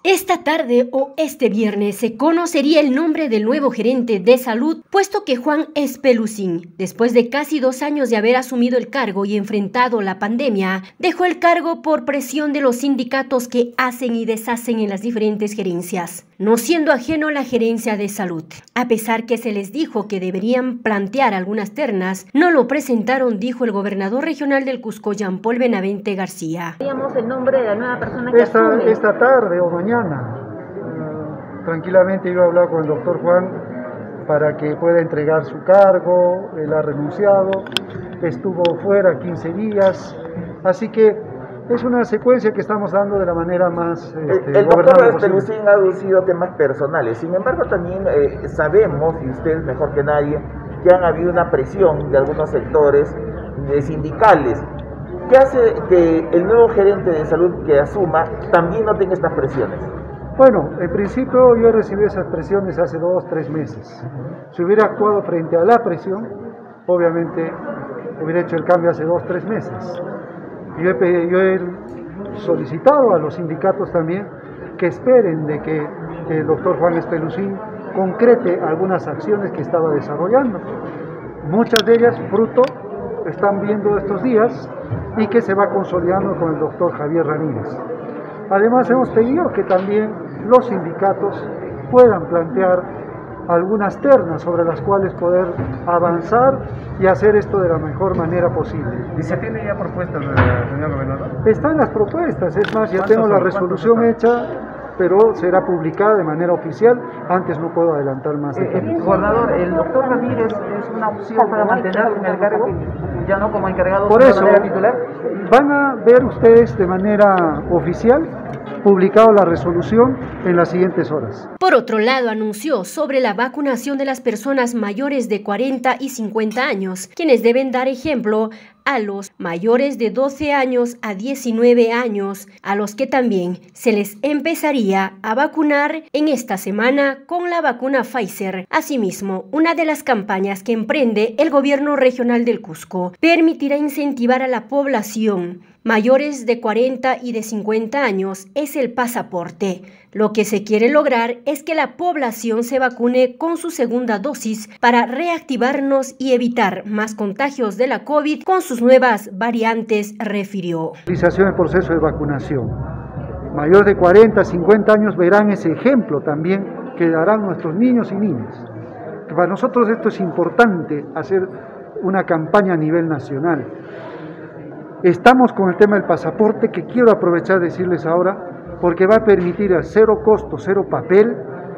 Esta tarde o este viernes se conocería el nombre del nuevo gerente de salud, puesto que Juan Espelucín, después de casi 2 años de haber asumido el cargo y enfrentado la pandemia, dejó el cargo por presión de los sindicatos que hacen y deshacen en las diferentes gerencias, no siendo ajeno a la gerencia de salud. A pesar que se les dijo que deberían plantear algunas ternas, no lo presentaron, dijo el gobernador regional del Cusco, Jean Paul Benavente García. ¿Sabíamos el nombre de la nueva persona que asume? Esta tarde o mañana. Tranquilamente yo he hablado con el doctor Juan para que pueda entregar su cargo. Él ha renunciado, estuvo fuera 15 días, así que es una secuencia que estamos dando de la manera más el doctor Espelucín ha aducido temas personales. Sin embargo, también sabemos, y ustedes mejor que nadie, que han habido una presión de algunos sectores sindicales. ¿Qué hace que el nuevo gerente de salud que asuma también no tenga estas presiones? Bueno, en principio yo recibí esas presiones hace 2 o 3 meses. Si hubiera actuado frente a la presión, obviamente hubiera hecho el cambio hace 2 o 3 meses. Yo he solicitado a los sindicatos también que esperen de que el doctor Juan Espelucín concrete algunas acciones que estaba desarrollando. Muchas de ellas fruto están viendo estos días y que se va consolidando con el doctor Javier Ramírez. Además hemos pedido que también los sindicatos puedan plantear algunas ternas sobre las cuales poder avanzar y hacer esto de la mejor manera posible. ¿Y se tiene ya propuestas, señor gobernador? Están las propuestas, es más, ya tengo la resolución hecha, pero será publicada de manera oficial. Antes no puedo adelantar más detalles. Gobernador, ¿el doctor Ramírez es una opción para mantenerlo en el cargo, ya no como encargado por eso, de manera titular? Van a ver ustedes de manera oficial publicado la resolución en las siguientes horas. Por otro lado, anunció sobre la vacunación de las personas mayores de 40 y 50 años, quienes deben dar ejemplo a los mayores de 12 años a 19 años, a los que también se les empezaría a vacunar en esta semana con la vacuna Pfizer. Asimismo, una de las campañas que emprende el gobierno regional del Cusco permitirá incentivar a la población mayores de 40 y de 50 años es el pasaporte. Lo que se quiere lograr es que la población se vacune con su segunda dosis para reactivarnos y evitar más contagios de la COVID con sus nuevas variantes, refirió. El proceso de vacunación. Mayores de 40, 50 años verán ese ejemplo también que darán nuestros niños y niñas. Para nosotros esto es importante, hacer una campaña a nivel nacional. Estamos con el tema del pasaporte, que quiero aprovechar de decirles ahora, porque va a permitir a cero costo, cero papel,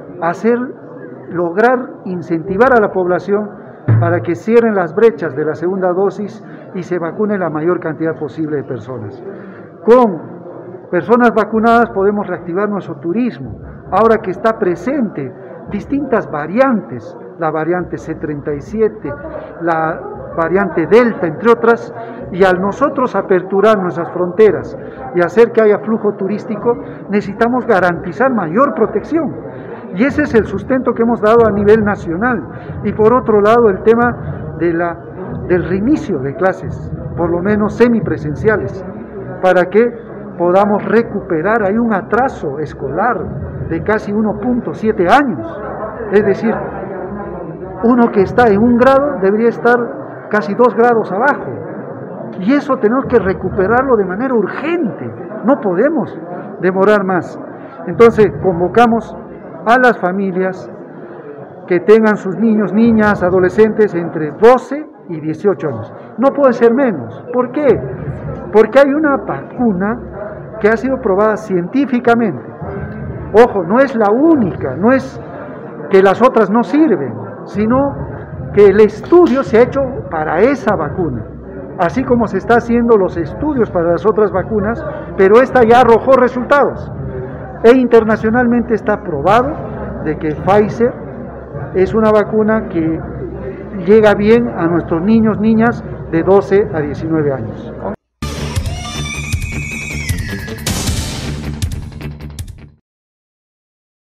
lograr incentivar a la población para que cierren las brechas de la segunda dosis y se vacune la mayor cantidad posible de personas. Con personas vacunadas podemos reactivar nuestro turismo, ahora que está presente distintas variantes, la variante C37, la variante Delta, entre otras, y al nosotros aperturar nuestras fronteras y hacer que haya flujo turístico, necesitamos garantizar mayor protección. Y ese es el sustento que hemos dado a nivel nacional. Y por otro lado, el tema del reinicio de clases, por lo menos semipresenciales, para que podamos recuperar. Hay un atraso escolar de casi 1.7 años. Es decir, uno que está en 1 grado debería estar casi 2 grados abajo. Y eso tenemos que recuperarlo de manera urgente. No podemos demorar más. Entonces, convocamos a las familias que tengan sus niños, niñas, adolescentes entre 12 y 18 años. No puede ser menos. ¿Por qué? Porque hay una vacuna que ha sido probada científicamente. Ojo, no es la única, no es que las otras no sirven, sino que el estudio se ha hecho para esa vacuna, así como se está haciendo los estudios para las otras vacunas, pero esta ya arrojó resultados. E internacionalmente está probado de que Pfizer es una vacuna que llega bien a nuestros niños, niñas de 12 a 19 años.